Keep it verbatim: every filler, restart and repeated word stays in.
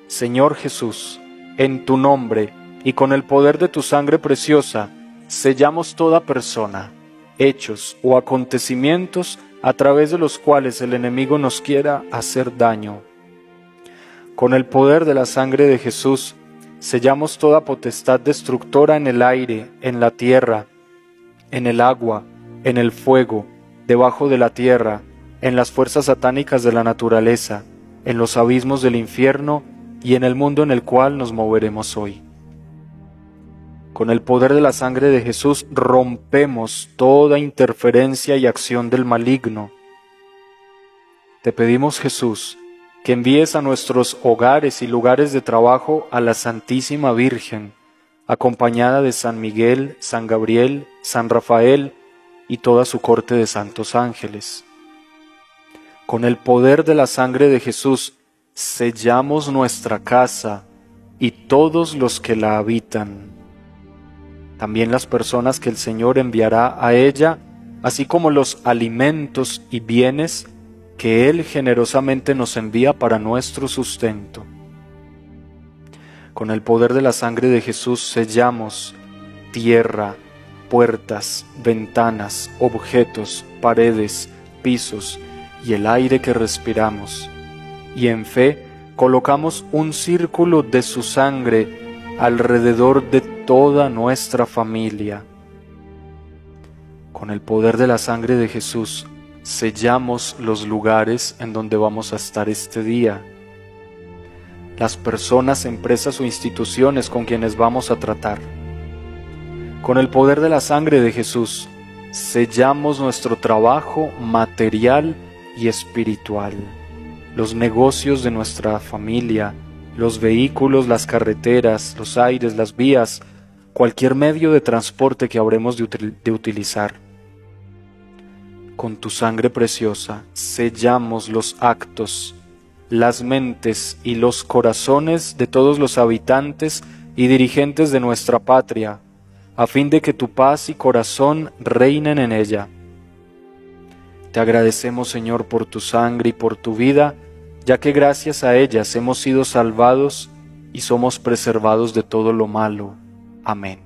Señor Jesús, en tu nombre y con el poder de tu sangre preciosa, sellamos toda persona, hechos o acontecimientos a través de los cuales el enemigo nos quiera hacer daño. Con el poder de la sangre de Jesús, sellamos toda potestad destructora en el aire, en la tierra, en el agua, en el fuego, debajo de la tierra, en las fuerzas satánicas de la naturaleza, en los abismos del infierno y en el mundo en el cual nos moveremos hoy. Con el poder de la sangre de Jesús rompemos toda interferencia y acción del maligno. Te pedimos, Jesús, que envíes a nuestros hogares y lugares de trabajo a la Santísima Virgen, acompañada de San Miguel, San Gabriel, San Rafael y toda su corte de santos ángeles. Con el poder de la sangre de Jesús sellamos nuestra casa y todos los que la habitan. También las personas que el Señor enviará a ella, así como los alimentos y bienes que Él generosamente nos envía para nuestro sustento. Con el poder de la sangre de Jesús sellamos tierra, puertas, ventanas, objetos, paredes, pisos y el aire que respiramos, y en fe colocamos un círculo de su sangre alrededor de toda nuestra familia. Con el poder de la sangre de Jesús sellamos los lugares en donde vamos a estar este día, las personas, empresas o instituciones con quienes vamos a tratar. Con el poder de la sangre de Jesús sellamos nuestro trabajo material y espiritual, los negocios de nuestra familia, los vehículos, las carreteras, los aires, las vías, cualquier medio de transporte que habremos de, util- de utilizar. Con tu sangre preciosa sellamos los actos, las mentes y los corazones de todos los habitantes y dirigentes de nuestra patria, a fin de que tu paz y corazón reinen en ella. Te agradecemos, Señor, por tu sangre y por tu vida, ya que gracias a ellas hemos sido salvados y somos preservados de todo lo malo. Amén.